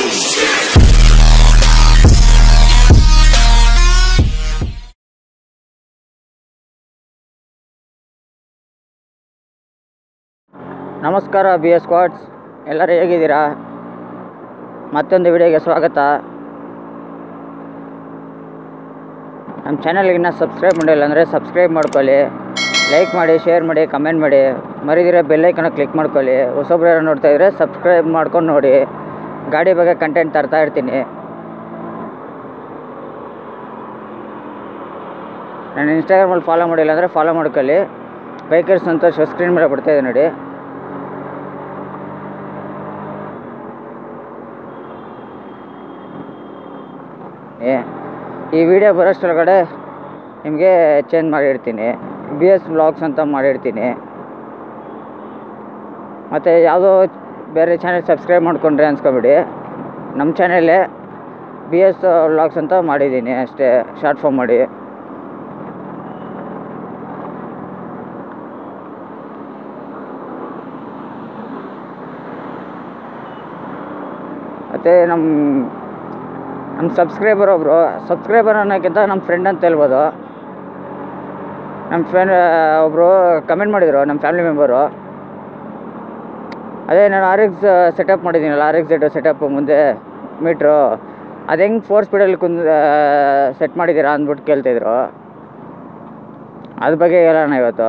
ನಮಸ್ಕಾರ B S squads, ಎಲ್ಲರೂ ಹೇಗಿದ್ದೀರಾ? ಮತ್ತೊಂದು ವಿಡಿಯೋಗೆ ಸ್ವಾಗತ. ನಮ್ಮ ಚಾನಲ್ಗೆ ಇನ್ನೂ ಸಬ್ಸ್ಕ್ರೈಬ್ ಮಾಡಿಲ್ಲ ಅಂದರೆ ಸಬ್ಸ್ಕ್ರೈಬ್ ಮಾಡ್ಕೊಳ್ಳಿ, ಲೈಕ್ ಮಾಡಿ, ಶೇರ್ ಮಾಡಿ, ಕಮೆಂಟ್ ಮಾಡಿ, ಮರಿದಿರೋ ಬೆಲ್ಲೈಕನ್ನ ಕ್ಲಿಕ್ ಮಾಡ್ಕೊಳ್ಳಿ. ಹೊಸೊಬ್ರು ಯಾರು ನೋಡ್ತಾ ಇದ್ದರೆ ಸಬ್ಸ್ಕ್ರೈಬ್ ಮಾಡ್ಕೊಂಡು ನೋಡಿ. ಗಾಡಿ ಬಗ್ಗೆ ಕಂಟೆಂಟ್ ತರ್ತಾ ಇರ್ತೀನಿ. ನಾನು ಇನ್ಸ್ಟಾಗ್ರಾಮಲ್ಲಿ ಫಾಲೋ ಮಾಡಿಲ್ಲ ಅಂದರೆ ಫಾಲೋ ಮಾಡ್ಕೊಳ್ಳಿ. ಬೈಕರ್ಸ್ ಅಂತ ಸ್ಕ್ರೀನ್ ಮೇಲೆ ಬರ್ತಾಯಿದೆ ನೋಡಿ. ಈ ವಿಡಿಯೋ ಬರೋಷ್ಟೊಳಗಡೆ ನಿಮಗೆ ಚೇಂಜ್ ಮಾಡಿರ್ತೀನಿ, ಬಿ ಎಸ್ ವ್ಲಾಗ್ಸ್ ಅಂತ ಮಾಡಿರ್ತೀನಿ. ಮತ್ತು ಯಾವುದೋ ಬೇರೆ ಚಾನೆಲ್ ಸಬ್ಸ್ಕ್ರೈಬ್ ಮಾಡ್ಕೊಂಡ್ರೆ ಅನ್ಸ್ಕೊಬಿಡಿ, ನಮ್ಮ ಚಾನಲ್ಲೇ ಬಿ ಎಸ್ ವ್ಲಾಗ್ಸ್ ಅಂತ ಮಾಡಿದ್ದೀನಿ ಅಷ್ಟೇ, ಶಾರ್ಟ್ ಫಾರ್ಮ್ ಮಾಡಿ. ಮತ್ತು ನಮ್ಮ ಸಬ್ಸ್ಕ್ರೈಬರ್ ಅನ್ನೋಕ್ಕಿಂತ ನಮ್ಮ ಫ್ರೆಂಡ್ ಅಂತ ಹೇಳ್ಬೋದು. ನಮ್ಮ ಫ್ರೆಂಡ್ ಒಬ್ಬರು ಕಮೆಂಟ್ ಮಾಡಿದರು, ನಮ್ಮ ಫ್ಯಾಮಿಲಿ ಮೆಂಬರು. ಅದೇ ನಾನು RX ಸೆಟಪ್ ಮಾಡಿದ್ದೀನಲ್ಲ, RX ಸೆಟಪ್ ಮುಂದೆ ಮೀಟ್ರು, ಅದು ಹೆಂಗೆ 4 ಸ್ಪೀಡಲ್ಲಿ ಸೆಟ್ ಮಾಡಿದ್ದೀರಾ ಅಂದ್ಬಿಟ್ಟು ಕೇಳ್ತಿದ್ರು. ಅದ್ರ ಬಗ್ಗೆ ಹೇಳೋಣ ಇವತ್ತು.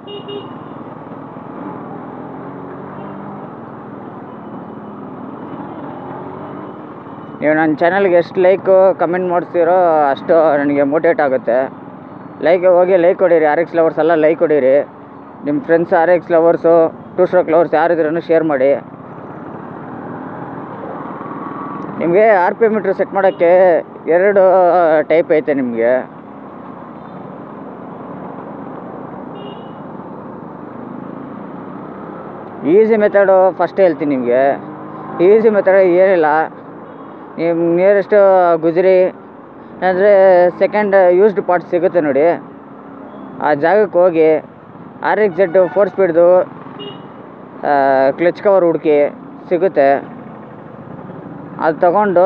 ನೀವು ನನ್ನ ಚಾನಲ್ಗೆ ಎಷ್ಟು ಲೈಕು ಕಮೆಂಟ್ ಮಾಡಿಸ್ತೀರೋ ಅಷ್ಟು ನನಗೆ ಮೋಟಿವೇಟ್ ಆಗುತ್ತೆ. ಹೋಗಿ ಲೈಕ್ ಕೊಡಿರಿ. RX ಲವರ್ಸ್ ಎಲ್ಲ ಲೈಕ್ ಕೊಡಿರಿ. ನಿಮ್ಮ friends RX lovers, 2 stroke lovers ಯಾರಿದ್ರೂ ಶೇರ್ ಮಾಡಿ. ನಿಮಗೆ RPM ಮೀಟ್ರ್ ಸೆಟ್ ಮಾಡೋಕ್ಕೆ 2 ಟೈಪ್ ಐತೆ ನಿಮಗೆ. ಈಸಿ ಮೆಥಡು ಫಸ್ಟ್ ಹೇಳ್ತೀನಿ ನಿಮಗೆ. ಈಸಿ ಮೆಥಡ್ ಏನಿಲ್ಲ, ನಿಮ್ಮ ನಿಯರೆಸ್ಟ್ ಗುಜರಿ ಅಂದರೆ ಸೆಕೆಂಡ್ ಯೂಸ್ಡ್ ಪಾರ್ಟ್ ಸಿಗುತ್ತೆ ನೋಡಿ, ಆ ಜಾಗಕ್ಕೆ ಹೋಗಿ RX 4 ಸ್ಪೀಡ್ದು ಕ್ಲಚ್ ಕವರ್ ಹುಡುಕಿ ಸಿಗುತ್ತೆ. ಅದು ತಗೊಂಡು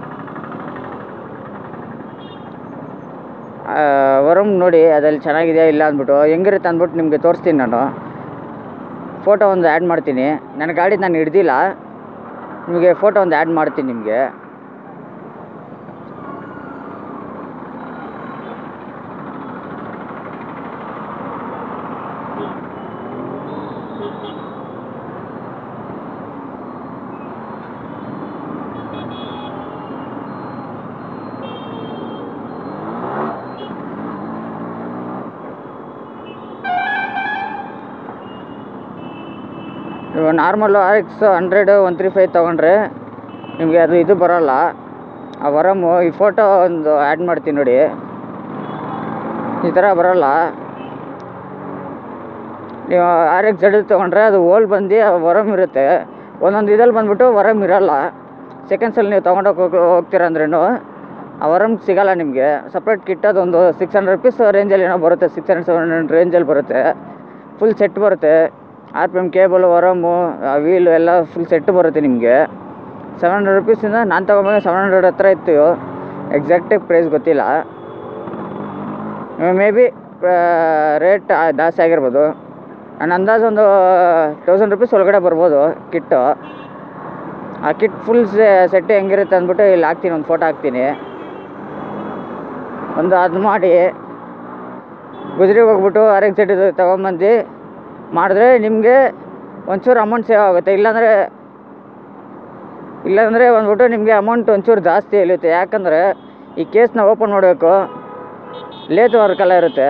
ವರಮ್ ನೋಡಿ ಅದಲ್ಲಿ ಚೆನ್ನಾಗಿದೆಯಾ ಇಲ್ಲ ಅಂದ್ಬಿಟ್ಟು, ಹೆಂಗಿರುತ್ತೆ ಅಂದ್ಬಿಟ್ಟು ನಿಮಗೆ ತೋರಿಸ್ತೀನಿ. ನಾನು ಫೋಟೋ ಒಂದು ಆ್ಯಡ್ ಮಾಡ್ತೀನಿ. ನನ್ನ ಗಾಡಿ ನಾನು ಹಿಡ್ದಿಲ್ಲ, ನಿಮಗೆ ಫೋಟೋ ಒಂದು ಆ್ಯಡ್ ಮಾಡ್ತೀನಿ ನಿಮಗೆ. ಇವಾಗ ನಾರ್ಮಲ್ಲು RX 100 135 ತೊಗೊಂಡ್ರೆ ನಿಮಗೆ ಅದು ಇದು ಬರೋಲ್ಲ, ಆ ವರಮ್ಮು. ಈ ಫೋಟೋ ಒಂದು ಆ್ಯಡ್ ಮಾಡ್ತೀನಿ ನೋಡಿ, ಈ ಥರ ಬರೋಲ್ಲ. ನೀವು RX ತೊಗೊಂಡ್ರೆ ಅದು ಓಲ್ ಬಂದು ವರಮ್ ಇರುತ್ತೆ. ಒಂದೊಂದು ಇದಲ್ಲಿ ಬಂದುಬಿಟ್ಟು ವರಮ್ ಇರೋಲ್ಲ. ಸೆಕೆಂಡ್ಸಲ್ಲಿ ನೀವು ಹೋಗ್ತೀರ ಅಂದ್ರೂ ಆ ವರಮ್ ಸಿಗೋಲ್ಲ ನಿಮಗೆ. ಸಪ್ರೇಟ್ ಕಿಟ್ ಅದೊಂದು 600 ರೂಪೀಸ್ ರೇಂಜಲ್ಲಿ ಏನೋ ಬರುತ್ತೆ, 600-700 ರೇಂಜಲ್ಲಿ ಬರುತ್ತೆ. ಫುಲ್ ಸೆಟ್ ಬರುತ್ತೆ. RPM ಕೇಬಲು, ವರಮ್ಮು, ವೀಲು ಎಲ್ಲ ಫುಲ್ ಸೆಟ್ ಬರುತ್ತೆ ನಿಮಗೆ. 700 ರೂಪೀಸಿಂದ ನಾನು ತೊಗೊಂಬಂದು 700 ಹತ್ರ ಇತ್ತು. ಎಕ್ಸಾಕ್ಟಾಗಿ ಪ್ರೈಸ್ ಗೊತ್ತಿಲ್ಲ, ಮೇ ಬಿ ರೇಟ್ ಜಾಸ್ತಿ ಆಗಿರ್ಬೋದು. ನನ್ನ ಅಂದಾಜು ಒಂದು 1000 ರೂಪೀಸ್ ಒಳಗಡೆ ಬರ್ಬೋದು ಕಿಟ್ಟು. ಆ ಕಿಟ್ ಫುಲ್ ಸೆಟ್ ಹೆಂಗಿರುತ್ತೆ ಅಂದ್ಬಿಟ್ಟು ಇಲ್ಲಿ ಹಾಕ್ತೀನಿ, ಒಂದು ಫೋಟೋ ಹಾಕ್ತೀನಿ. ಒಂದು ಅದು ಮಾಡಿ ಗುಜರಿಗೆ ಹೋಗ್ಬಿಟ್ಟು RX ತೊಗೊಂಬಂದು ಮಾಡಿದ್ರೆ ನಿಮಗೆ ಒಂಚೂರು ಅಮೌಂಟ್ ಸೇವ್ ಆಗುತ್ತೆ. ಇಲ್ಲಾಂದರೆ ಬಂದ್ಬಿಟ್ಟು ನಿಮಗೆ ಅಮೌಂಟ್ ಒಂಚೂರು ಜಾಸ್ತಿ ಇರುತ್ತೆ. ಯಾಕಂದರೆ ಈ ಕೇಸ್ನ ಓಪನ್ ಮಾಡಬೇಕು, ಲೇತ್ ವರ್ಕೆಲ್ಲ ಇರುತ್ತೆ.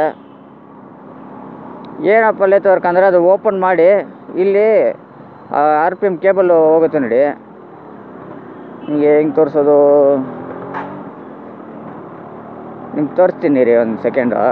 ಏನಪ್ಪ ಲೇತ್ ವರ್ಕ್ ಅಂದರೆ, ಅದು ಓಪನ್ ಮಾಡಿ ಇಲ್ಲಿ RPM ಕೇಬಲ್ ಹೋಗುತ್ತೆ ನೋಡಿ. ನಿಮಗೆ ಹೆಂಗೆ ತೋರಿಸೋದು, ನಿಮ್ಗೆ ತೋರಿಸ್ತೀನಿ ರೀ, ಒಂದು ಸೆಕೆಂಡು.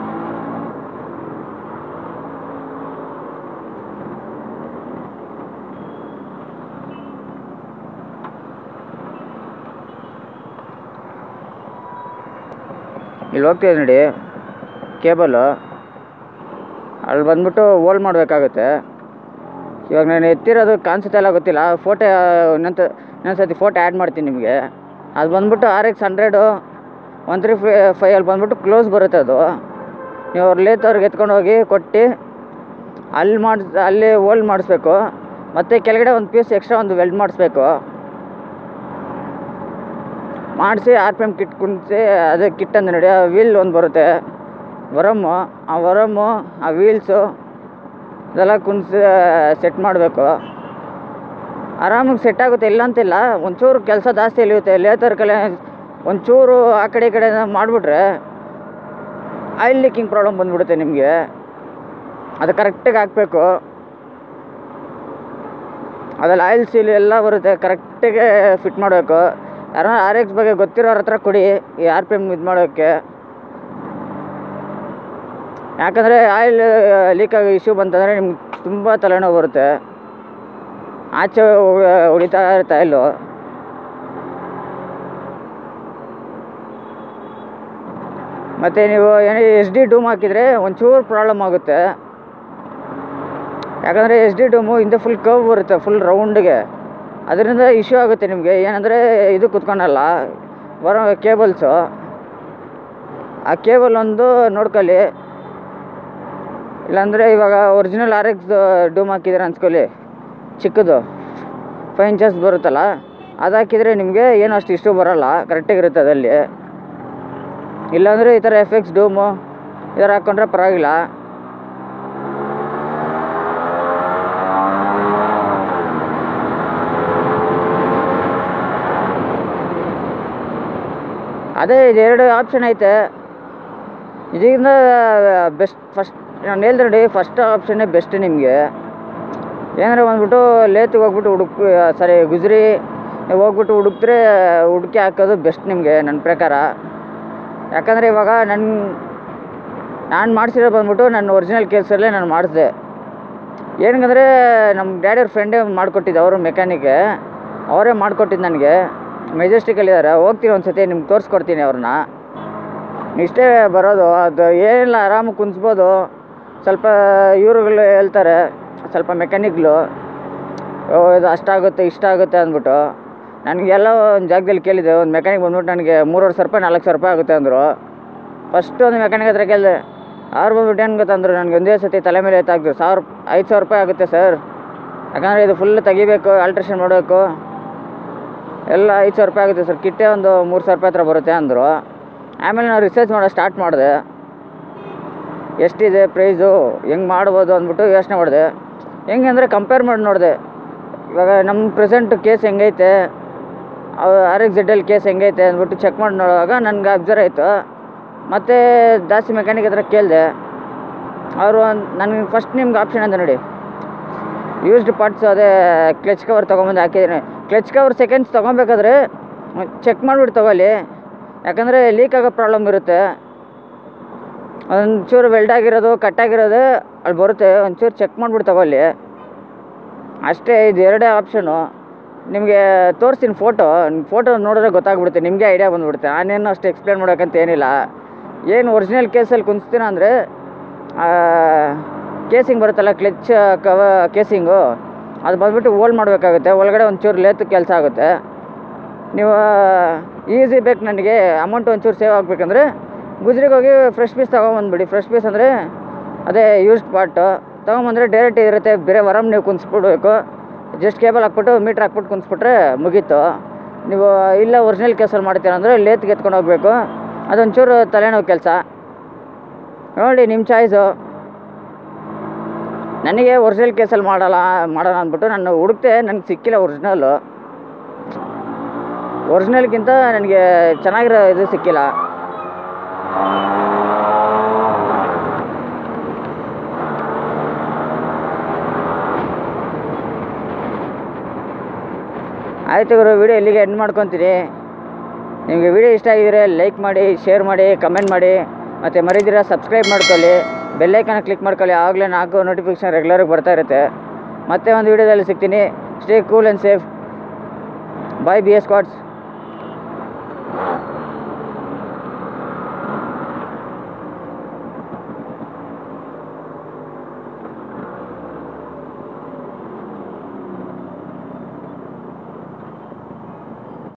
ಇಲ್ಲಿ ಹೋಗ್ತೀವಿ ನೋಡಿ ಕೇಬಲು, ಅಲ್ಲಿ ಬಂದ್ಬಿಟ್ಟು ಹೋಲ್ಡ್ ಮಾಡಬೇಕಾಗುತ್ತೆ. ಇವಾಗ ನಾನು ಎತ್ತಿರೋದು ಕಾಣಿಸುತ್ತೆ ಇಲ್ಲ ಗೊತ್ತಿಲ್ಲ, ಫೋಟೋ ಇನ್ನೊಂದು ಸತಿ ಫೋಟೋ ಆ್ಯಡ್ ಮಾಡ್ತೀನಿ ನಿಮಗೆ. ಅದು ಬಂದ್ಬಿಟ್ಟು RX 100 135 ಅಲ್ಲಿ ಬಂದ್ಬಿಟ್ಟು ಕ್ಲೋಸ್ ಬರುತ್ತೆ ಅದು. ನೀವು ಅವ್ರು ಲೇತವ್ರಿಗೆ ಎತ್ಕೊಂಡು ಹೋಗಿ ಕೊಟ್ಟು ಅಲ್ಲಿ ಹೋಲ್ಡ್ ಮಾಡಿಸ್ಬೇಕು. ಮತ್ತು ಕೆಳಗಡೆ ಒಂದು ಪೀಸ್ ಎಕ್ಸ್ಟ್ರಾ ಒಂದು ವೆಲ್ಡ್ ಮಾಡಿಸ್ಬೇಕು. ಮಾಡಿಸಿ RPM ಕಿಟ್ ಕುಣಿಸಿ, ಅದೇ ಕಿಟ್ ಅಂತ ನೋಡಿ, ಆ ವೀಲ್ ಒಂದು ಬರುತ್ತೆ ವರಮ್ಮು, ಆ ವೀಲ್ಸು ಇದೆಲ್ಲ ಕುಣಿಸಿ ಸೆಟ್ ಮಾಡಬೇಕು. ಆರಾಮಾಗಿ ಸೆಟ್ ಆಗುತ್ತೆ, ಇಲ್ಲ ಅಂತಿಲ್ಲ. ಒಂಚೂರು ಕೆಲಸ ಜಾಸ್ತಿ ಇಳಿಯುತ್ತೆ. ಲೇತರ್ ಕಲೆ ಒಂಚೂರು ಆ ಕಡೆ ಈ ಕಡೆ ಮಾಡಿಬಿಟ್ರೆ ಆಯಿಲ್ ಲೀಕಿಂಗ್ ಪ್ರಾಬ್ಲಮ್ ಬಂದುಬಿಡುತ್ತೆ ನಿಮಗೆ. ಅದು ಕರೆಕ್ಟಾಗಿ ಹಾಕಬೇಕು. ಅದ್ರಲ್ಲಿ ಆಯಿಲ್ ಸೀಲ್ ಎಲ್ಲ ಬರುತ್ತೆ, ಕರೆಕ್ಟಾಗೆ ಫಿಟ್ ಮಾಡಬೇಕು. ಯಾರೋ RX ಬಗ್ಗೆ ಗೊತ್ತಿರೋರ ಹತ್ರ ಕೊಡಿ ಈ RPM ಇದು ಮಾಡೋಕ್ಕೆ. ಯಾಕಂದರೆ ಆಯಿಲ್ ಲೀಕಾಗಿ ಇಶ್ಯೂ ಬಂತಂದರೆ ನಿಮ್ಗೆ ತುಂಬ ತಲೆನೋವು ಬರುತ್ತೆ. ಆಚೆ ಹೊಡಿತಾ ಇರುತ್ತೆ ಆಯಿಲು. ಮತ್ತು ನೀವು ಏನೇ SD ಡೂಮ್ ಹಾಕಿದರೆ ಒಂಚೂರು ಪ್ರಾಬ್ಲಮ್ ಆಗುತ್ತೆ. ಯಾಕಂದರೆ SD ಡೂಮು ಹಿಂದೆ ಫುಲ್ ಕರ್ವ್ ಬರುತ್ತೆ, ಫುಲ್ ರೌಂಡಿಗೆ. ಅದರಿಂದ ಇಶ್ಯೂ ಆಗುತ್ತೆ ನಿಮಗೆ. ಏನಂದರೆ ಇದು ಕುತ್ಕೊಳಲ್ಲ ಬರೋ ಕೇಬಲ್ಸು. ಆ ಕೇಬಲ್ ಒಂದು ನೋಡ್ಕೊಳ್ಳಿ. ಇಲ್ಲಾಂದರೆ ಇವಾಗ ಒರಿಜಿನಲ್ RX ಡೂಮ್ ಹಾಕಿದ್ರೆ ಅನ್ಸ್ಕೊಳ್ಳಿ, ಚಿಕ್ಕದು 5 ಇಂಚಸ್ ಬರುತ್ತಲ್ಲ, ಅದು ಹಾಕಿದರೆ ನಿಮಗೆ ಏನೂ ಅಷ್ಟು ಇಷ್ಟು ಬರೋಲ್ಲ, ಕರೆಕ್ಟಾಗಿರುತ್ತೆ ಅದಲ್ಲಿ. ಇಲ್ಲಾಂದರೆ ಈ ಥರ FX ಡೂಮು ಈ ಥರ ಹಾಕ್ಕೊಂಡ್ರೆ ಪರವಾಗಿಲ್ಲ. ಅದೇ ಇದೆರಡು ಆಪ್ಷನ್ ಐತೆ. ಇದರಿಂದ ಫಸ್ಟ್ ನಾನು ಹೇಳ್ದೆ ನೋಡಿ, ಫಸ್ಟ್ ಆಪ್ಷನ್ನೇ ಬೆಸ್ಟ್ ನಿಮಗೆ. ಏನಂದರೆ ಬಂದ್ಬಿಟ್ಟು ಲೇತಿಗೆ ಹೋಗ್ಬಿಟ್ಟು ಗುಜರಿ ಹೋಗ್ಬಿಟ್ಟು ಹುಡುಕಿ ಹಾಕೋದು ಬೆಸ್ಟ್ ನಿಮಗೆ ನನ್ನ ಪ್ರಕಾರ. ಯಾಕಂದರೆ ಇವಾಗ ನಾನು ಮಾಡಿಸಿರೋ ಬಂದ್ಬಿಟ್ಟು ನನ್ನ ಒರಿಜಿನಲ್ ಕೇಸಲ್ಲೇ ನಾನು ಮಾಡಿಸಿದೆ. ಏನಂದರೆ ನಮ್ಮ ಡ್ಯಾಡಿಯವ್ರ ಫ್ರೆಂಡೇ ಮಾಡಿಕೊಟ್ಟಿದ್ದು, ಅವರು ಮೆಕ್ಯಾನಿಕ್ಕೆ, ಅವರೇ ಮಾಡಿಕೊಟ್ಟಿದ್ದು ನನಗೆ. ಮೆಜೆಸ್ಟಿಕಲ್ಲಿದ್ದಾರೆ, ಹೋಗ್ತೀನಿ ಒಂದು ಸತಿ ನಿಮ್ಗೆ ತೋರಿಸ್ಕೊಡ್ತೀನಿ ಅವ್ರನ್ನ. ಇಷ್ಟೇ ಬರೋದು, ಅದು ಏನಿಲ್ಲ, ಆರಾಮಾಗಿ ಕುಣಿಸ್ಬೋದು. ಸ್ವಲ್ಪ ಇವ್ರುಗಳು ಹೇಳ್ತಾರೆ, ಸ್ವಲ್ಪ ಮೆಕ್ಯಾನಿಕ್ಗಳು, ಇದು ಅಷ್ಟಾಗುತ್ತೆ ಇಷ್ಟಾಗುತ್ತೆ ಅಂದ್ಬಿಟ್ಟು. ನನಗೆಲ್ಲ ಒಂದು ಜಾಗದಲ್ಲಿ ಕೇಳಿದೆ, ಒಂದು ಮೆಕ್ಯಾನಿಕ್ ಬಂದ್ಬಿಟ್ಟು ನನಗೆ 3,500 ರೂಪಾಯಿ 4,000 ರೂಪಾಯಿ ಆಗುತ್ತೆ ಅಂದರು. ಫಸ್ಟು ಒಂದು ಮೆಕ್ಯಾನಿಕ್ ಹತ್ರ ಕೇಳಿದೆ, ಅವ್ರು ಬಂದ್ಬಿಟ್ಟು ಏನು ಗೊತ್ತಂದ್ರು, ನನಗೆ ಒಂದೇ ಸತಿ ತಲೆ ಮೇಲೆ ಎತ್ತಾಕಿದ್ರು, 5,000 ರೂಪಾಯಿ ಆಗುತ್ತೆ ಸರ್. ಯಾಕಂದರೆ ಇದು ಫುಲ್ ತೆಗಿಬೇಕು, ಆಲ್ಟ್ರೇಷನ್ ಮಾಡಬೇಕು, ಎಲ್ಲ 5,000 ರೂಪಾಯಿ ಆಗುತ್ತೆ ಸರ್. ಕಿಟ್ಟೆ ಒಂದು 3,000 ರೂಪಾಯಿ ಹತ್ರ ಬರುತ್ತೆ ಅಂದರು. ಆಮೇಲೆ ನಾವು ರಿಸರ್ಚ್ ಮಾಡೋದು ಸ್ಟಾರ್ಟ್ ಮಾಡಿದೆ, ಎಷ್ಟಿದೆ ಪ್ರೈಸು, ಹೆಂಗೆ ಮಾಡ್ಬೋದು ಅಂದ್ಬಿಟ್ಟು ಯೋಚನೆ ಮಾಡಿದೆ. ಹೆಂಗೆ ಅಂದರೆ ಕಂಪೇರ್ ಮಾಡಿ ನೋಡಿದೆ. ಇವಾಗ ನಮ್ಮ ಪ್ರೆಸೆಂಟ್ ಕೇಸ್ ಹೆಂಗೈತೆ, RX ZL ಕೇಸ್ ಹೆಂಗೈತೆ ಅಂದ್ಬಿಟ್ಟು ಚೆಕ್ ಮಾಡಿ ನೋಡುವಾಗ ನನಗೆ ಅಬ್ಸರ್ವ್ ಆಯಿತು. ಮತ್ತು ಜಾಸ್ತಿ ಮೆಕ್ಯಾನಿಕ್ ಹತ್ರ ಕೇಳಿದೆ. ಅವರು ನನಗೆ ಫಸ್ಟ್ ನಿಮ್ಗೆ ಆಪ್ಷನ್ ಅಂತ ನೋಡಿ, ಯೂಸ್ಡ್ ಪಾರ್ಟ್ಸ್, ಅದೇ ಕ್ಲಚ್ ಕವರ್ ತೊಗೊಂಬಂದು ಹಾಕಿದ್ದೀನಿ. ಕ್ಲಚ್ ಕವರ್ ಸೆಕೆಂಡ್ಸ್ ತೊಗೊಬೇಕಾದ್ರೆ ಚೆಕ್ ಮಾಡಿಬಿಟ್ಟು ತೊಗೊಳ್ಳಿ. ಯಾಕಂದರೆ ಲೀಕ್ ಆಗೋ ಪ್ರಾಬ್ಲಮ್ ಇರುತ್ತೆ. ಒಂಚೂರು ವೆಲ್ಡ್ ಆಗಿರೋದು ಕಟ್ಟಾಗಿರೋದು ಅಲ್ಲಿ ಬರುತ್ತೆ, ಒಂಚೂರು ಚೆಕ್ ಮಾಡಿಬಿಟ್ಟು ತೊಗೊಳ್ಳಿ ಅಷ್ಟೇ. ಇದು ಎರಡೇ ಆಪ್ಷನು. ನಿಮಗೆ ತೋರಿಸ್ತೀನಿ ಫೋಟೋ ನೋಡಿದ್ರೆ ಗೊತ್ತಾಗ್ಬಿಡುತ್ತೆ, ನಿಮಗೆ ಐಡಿಯಾ ಬಂದುಬಿಡುತ್ತೆ. ನಾನೇನು ಅಷ್ಟು ಎಕ್ಸ್ಪ್ಲೇನ್ ಮಾಡೋಕ್ಕಂತ ಏನಿಲ್ಲ. ಏನು ಒರಿಜಿನಲ್ ಕೇಸಲ್ಲಿ ಕುಣಿಸ್ತೀನ ಅಂದರೆ ಕೇಸಿಂಗ್ ಬರುತ್ತಲ್ಲ, ಕ್ಲಚ್ ಕೇಸಿಂಗು, ಅದು ಬಂದುಬಿಟ್ಟು ಹೋಲ್ಡ್ ಮಾಡಬೇಕಾಗುತ್ತೆ. ಒಳಗಡೆ ಒಂಚೂರು ಲೇತು ಕೆಲಸ ಆಗುತ್ತೆ. ನೀವು ಈಸಿ ಬೇಕು ನನಗೆ ಅಮೌಂಟ್ ಒಂಚೂರು ಸೇವ್ ಆಗಬೇಕಂದ್ರೆ ಗುಜ್ರಿಗೆ ಹೋಗಿ ಫ್ರೆಶ್ ಪೀಸ್ ತೊಗೊಂಬಂದ್ಬಿಡಿ. ಫ್ರೆಶ್ ಪೀಸ್ ಅಂದರೆ ಅದೇ ಯೂಸ್ಡ್ ಪಾರ್ಟು ತೊಗೊಂಬಂದರೆ ಡೈರೆಕ್ಟ್ ಇರುತ್ತೆ. ಬೇರೆ ವರಮ್ ನೀವು ಕುಣಿಸ್ಬಿಡ್ಬೇಕು, ಜಸ್ಟ್ ಕೇಬಲ್ ಹಾಕ್ಬಿಟ್ಟು ಮೀಟ್ರ್ ಹಾಕ್ಬಿಟ್ಟು ಕುಣಿಸ್ಬಿಟ್ರೆ ಮುಗೀತು. ನೀವು ಇಲ್ಲ ಒರಿಜಿನಲ್ ಕೇಸಲ್ಲಿ ಮಾಡ್ತೀರ ಅಂದರೆ ಲೇತ್ಗೆ ಎತ್ಕೊಂಡು ಹೋಗಬೇಕು, ಅದೊಂಚೂರು ತಲೆನೋವು ಕೆಲಸ. ನೋಡಿ ನಿಮ್ಮ ಚಾಯ್ಸು. ನನಗೆ ಒರಿಜಿನಲ್ ಕೇಸಲ್ಲಿ ಮಾಡೋಣ ಅಂದ್ಬಿಟ್ಟು ನಾನು ಹುಡುಕ್ತೆ, ನನಗೆ ಸಿಕ್ಕಿಲ್ಲ ಒರಿಜಿನಲ್ಗಿಂತ ನನಗೆ ಚೆನ್ನಾಗಿರೋ ಇದು ಸಿಕ್ಕಿಲ್ಲ. ಆಯಿತು ಗುರು, ವಿಡಿಯೋ ಇಲ್ಲಿಗೆ ಎಂಡ್ ಮಾಡ್ಕೊತೀನಿ. ನಿಮಗೆ ವಿಡಿಯೋ ಇಷ್ಟ ಆಗಿದ್ರೆ ಲೈಕ್ ಮಾಡಿ, ಶೇರ್ ಮಾಡಿ, ಕಮೆಂಟ್ ಮಾಡಿ, ಮತ್ತು ಮರಿದಿರ ಸಬ್ಸ್ಕ್ರೈಬ್ ಮಾಡ್ಕೊಳ್ಳಿ, ಬೆಲ್ಲೈಕನ್ನ ಕ್ಲಿಕ್ ಮಾಡ್ಕೊಳ್ಳಿ. ಆವಾಗಲೇ ನಾಲ್ಕು ನೋಟಿಫಿಕೇಷನ್ ರೆಗ್ಯುಲರಾಗಿ ಬರ್ತಾ ಇರುತ್ತೆ. ಮತ್ತೆ ಒಂದು ವೀಡಿಯೋದಲ್ಲಿ ಸಿಗ್ತೀನಿ. Stay cool and safe. Bye BS squads.